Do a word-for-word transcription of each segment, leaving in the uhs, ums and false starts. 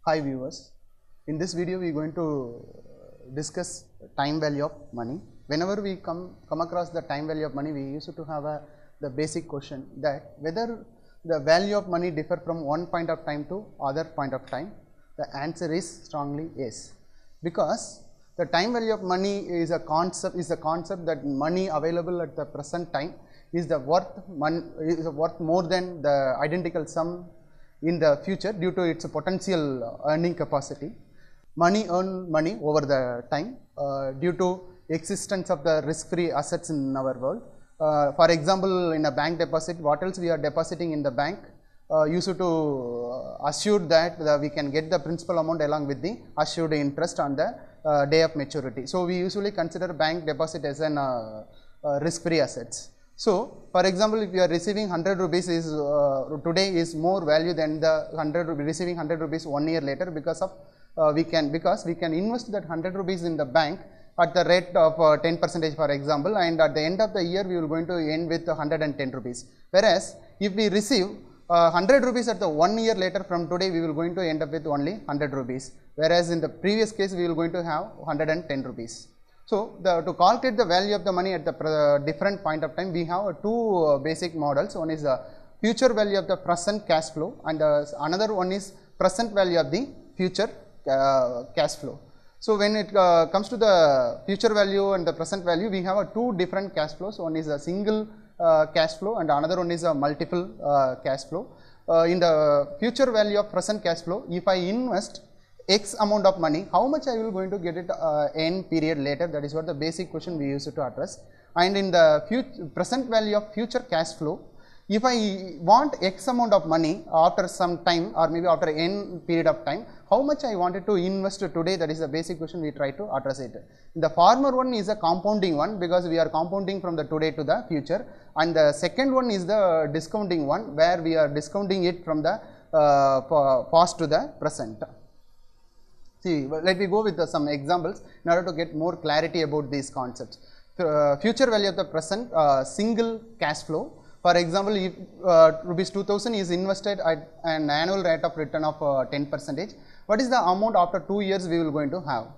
Hi viewers, in this video we are going to discuss time value of money. Whenever we come, come across the time value of money, we used to have a, the basic question that whether the value of money differ from one point of time to other point of time. The answer is strongly yes, because the time value of money is a concept is a concept that money available at the present time is the worth mon, is worth more than the identical sum in the future due to its potential earning capacity. Money earn money over the time uh, due to existence of the risk free assets in our world. Uh, for example, in a bank deposit, what else we are depositing in the bank uh, used to assure that the, we can get the principal amount along with the assured interest on the uh, day of maturity. So, we usually consider bank deposit as an uh, uh, risk free assets. So, for example, if you are receiving one hundred rupees is uh, today is more value than the one hundred receiving one hundred rupees one year later, because of uh, we can because we can invest that one hundred rupees in the bank at the rate of uh, ten percentage, for example, and at the end of the year we will going to end with one hundred ten rupees. Whereas if we receive uh, one hundred rupees at the one year later from today, we will going to end up with only one hundred rupees. Whereas in the previous case we will going to have one hundred ten rupees. So, the, to calculate the value of the money at the uh, different point of time, we have uh, two uh, basic models. One is the future value of the present cash flow, and uh, another one is present value of the future uh, cash flow. So, when it uh, comes to the future value and the present value, we have uh, two different cash flows. One is a single uh, cash flow and another one is a multiple uh, cash flow. Uh, in the future value of present cash flow, if I invest X amount of money, how much I will going to get it uh, n period later? That is what the basic question we used to address. And in the future, present value of future cash flow, if I want X amount of money after some time or maybe after n period of time, how much I wanted to invest today? That is the basic question we try to address it. The former one is a compounding one, because we are compounding from the today to the future, and the second one is the discounting one, where we are discounting it from the uh, past to the present. See, let me go with the, some examples in order to get more clarity about these concepts. Uh, future value of the present uh, single cash flow. For example, if uh, rupees two thousand is invested at an annual rate of return of uh, ten percentage, what is the amount after two years we will going to have?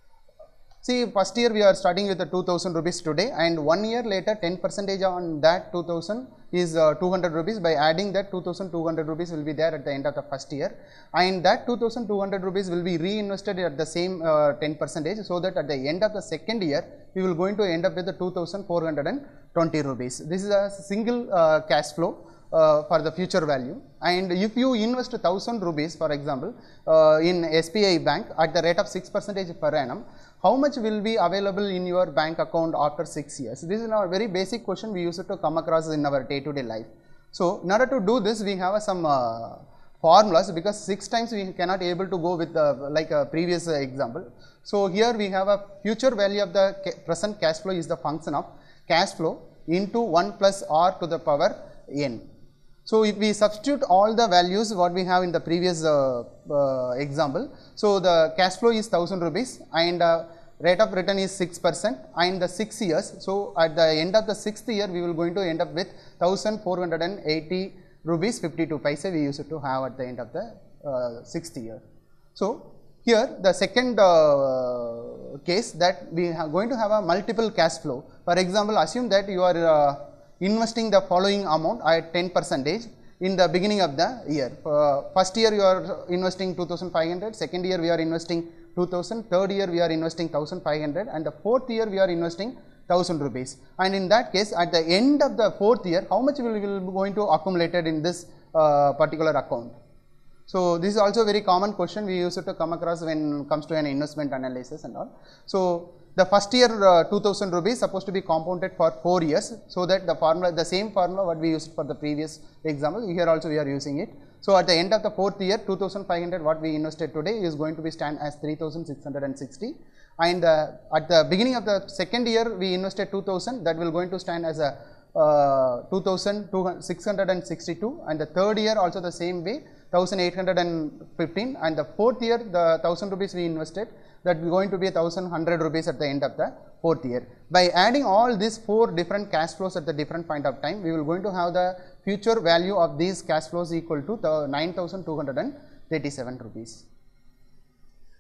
See, first year we are starting with the two thousand rupees today, and one year later ten percentage on that two thousand is uh, two hundred rupees. By adding that, two thousand two hundred rupees will be there at the end of the first year, and that two thousand two hundred rupees will be reinvested at the same uh, ten percentage, so that at the end of the second year we will going to end up with the two thousand four hundred twenty rupees. This is a single uh, cash flow uh, for the future value. And if you invest one thousand rupees, for example, uh, in S B I bank at the rate of six percentage per annum, how much will be available in your bank account after six years? This is a very basic question we used to come across in our day to day life. So, in order to do this, we have uh, some uh, formulas, because six times we cannot able to go with the like a previous uh, example. So, here we have a future value of the ca present cash flow is the function of cash flow into one plus r to the power n. So, if we substitute all the values what we have in the previous uh, uh, example, so the cash flow is one thousand rupees and uh, rate of return is six percent and the six years. So, at the end of the sixth year we will going to end up with one thousand four hundred eighty rupees fifty-two paise we used to have at the end of the uh, sixth year. So, here the second uh, case that we are going to have a multiple cash flow. For example, assume that you are uh, investing the following amount at ten percentage in the beginning of the year. Uh, first year you are investing two thousand five hundred, second year we are investing two thousand, third year we are investing one thousand five hundred, and the fourth year we are investing one thousand rupees. And in that case, at the end of the fourth year, how much will will be going to accumulated in this uh, particular account? So, this is also a very common question we used to come across when it comes to an investment analysis and all. So, the first year uh, two thousand rupees supposed to be compounded for four years, so that the formula, the same formula what we used for the previous example, here also we are using it. So, at the end of the fourth year, two thousand five hundred what we invested today is going to be stand as three thousand six hundred sixty, and uh, at the beginning of the second year we invested two thousand, that will going to stand as a uh, two thousand six hundred sixty-two, and the third year also the same way one thousand eight hundred fifteen, and the fourth year the one thousand rupees we invested, that is going to be one thousand one hundred rupees at the end of the fourth year. By adding all these four different cash flows at the different point of time, we will going to have the future value of these cash flows equal to the nine thousand two hundred thirty-seven rupees.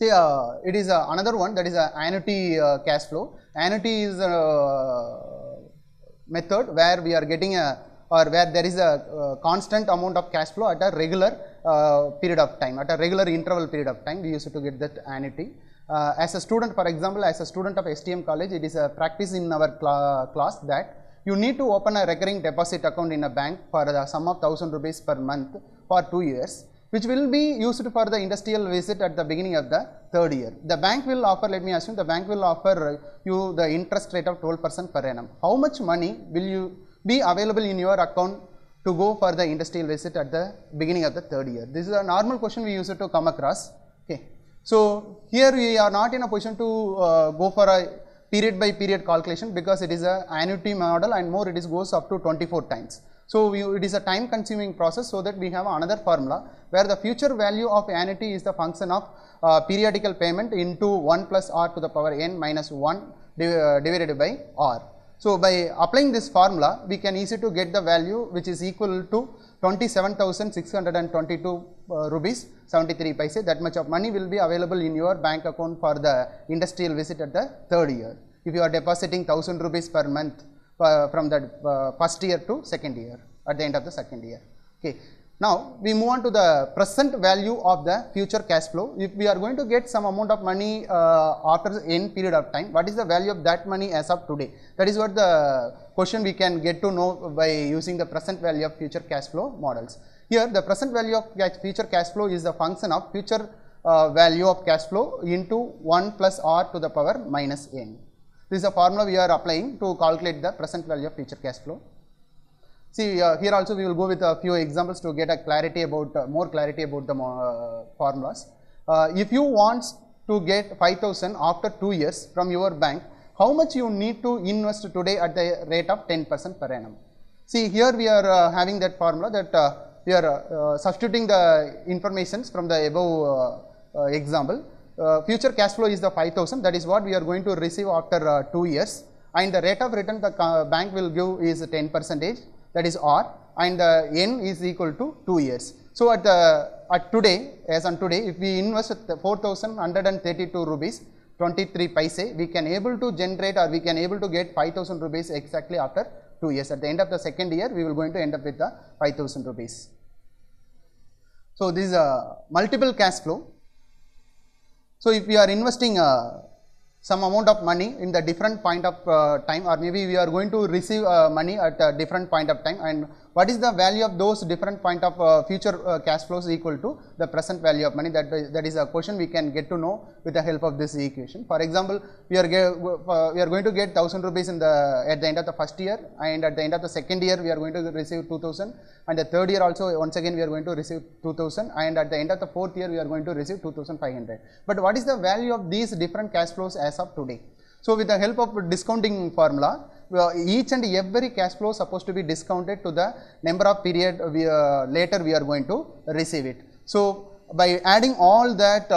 See, uh, it is uh, another one, that is a annuity uh, cash flow. Annuity is a uh, method where we are getting a, or where there is a uh, constant amount of cash flow at a regular uh, period of time, at a regular interval period of time. We used to get that annuity. Uh, as a student, for example, as a student of S T M college, it is a practice in our cl class that you need to open a recurring deposit account in a bank for the sum of one thousand rupees per month for two years, which will be used for the industrial visit at the beginning of the third year. The bank will offer, let me assume, the bank will offer you the interest rate of twelve percent per annum. How much money will you be available in your account to go for the industrial visit at the beginning of the third year? This is a normal question we used to come across. Okay. So, here we are not in a position to uh, go for a period by period calculation, because it is a annuity model, and more it is goes up to twenty-four times. So, we, it is a time consuming process, so that we have another formula where the future value of annuity is the function of uh, periodical payment into one plus r to the power n minus one div uh, divided by r. So, by applying this formula, we can easily to get the value which is equal to twenty-seven thousand six hundred twenty-two uh, rupees seventy-three paise. That much of money will be available in your bank account for the industrial visit at the third year, if you are depositing one thousand rupees per month uh, from the uh, first year to second year, at the end of the second year. Okay. Now, we move on to the present value of the future cash flow. If we are going to get some amount of money uh, after n period of time, what is the value of that money as of today? That is what the question we can get to know by using the present value of future cash flow models. Here, the present value of cash, future cash flow is the function of future uh, value of cash flow into one plus r to the power minus n. This is a formula we are applying to calculate the present value of future cash flow. See, uh, here also we will go with a few examples to get a clarity about, uh, more clarity about the uh, formulas. Uh, if you want to get five thousand after two years from your bank, how much you need to invest today at the rate of ten percent per annum? See, here we are uh, having that formula that uh, we are uh, substituting the informations from the above uh, uh, example. Uh, future cash flow is the five thousand, that is what we are going to receive after uh, two years, and the rate of return the uh, bank will give is ten percentage. That is r, and the n is equal to two years. So, at the at today, as on today, if we invest four thousand one hundred thirty-two rupees twenty-three paise, we can able to generate, or we can able to get five thousand rupees exactly after two years. At the end of the second year, we will going to end up with the five thousand rupees. So, this is a multiple cash flow. So, if we are investing uh, some amount of money in the different point of uh, time, or maybe we are going to receive uh, money at a different point of time, and what is the value of those different point of uh, future uh, cash flows equal to the present value of money? That, that is a question we can get to know with the help of this equation. For example, we are, uh, we are going to get one thousand rupees in the, at the end of the first year, and at the end of the second year we are going to receive two thousand, and the third year also once again we are going to receive two thousand, and at the end of the fourth year we are going to receive two thousand five hundred. But what is the value of these different cash flows as of today? So, with the help of discounting formula, each and every cash flow is supposed to be discounted to the number of period we, uh, later we are going to receive it. So, by adding all that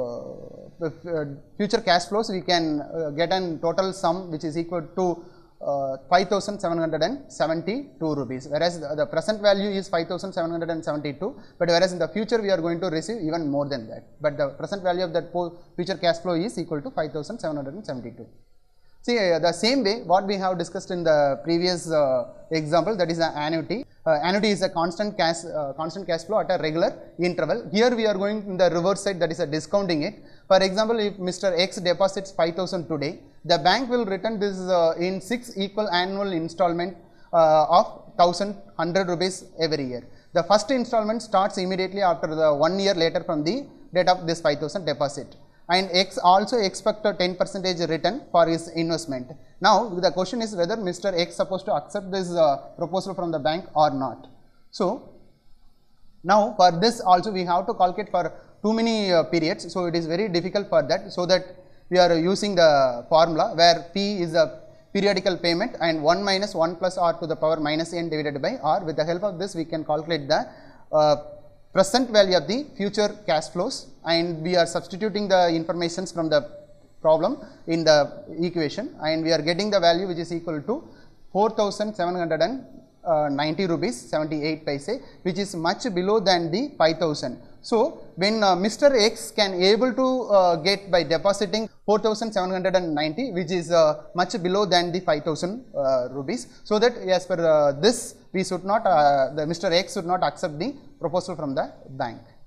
uh, future cash flows, we can uh, get a total sum which is equal to uh, five thousand seven hundred seventy-two rupees, whereas the, the present value is five thousand seven hundred seventy-two, but whereas in the future we are going to receive even more than that, but the present value of that future cash flow is equal to five thousand seven hundred seventy-two. See, uh, the same way what we have discussed in the previous uh, example, that is an annuity. Uh, annuity is a constant cash, uh, constant cash flow at a regular interval. Here we are going in the reverse side, that is a discounting it. For example, if Mister X deposits five thousand today, the bank will return this uh, in six equal annual installment uh, of one thousand one hundred rupees every year. The first installment starts immediately after the one year later from the date of this five thousand deposit. And X also expect a ten percentage return for his investment. Now, the question is whether Mister X supposed to accept this uh, proposal from the bank or not. So, now for this also we have to calculate for too many uh, periods. So, it is very difficult for that. So, that we are using the formula where P is a periodical payment and one minus one plus r to the power minus n divided by r. With the help of this, we can calculate the uh, present value of the future cash flows, and we are substituting the informations from the problem in the equation, and we are getting the value which is equal to four thousand seven hundred ninety rupees seventy-eight paise, which is much below than the five thousand. So, when uh, Mister X can able to uh, get by depositing four thousand seven hundred ninety, which is uh, much below than the five thousand uh, rupees. So that as per uh, this, we should not, uh, the Mister X should not accept the proposal from the bank.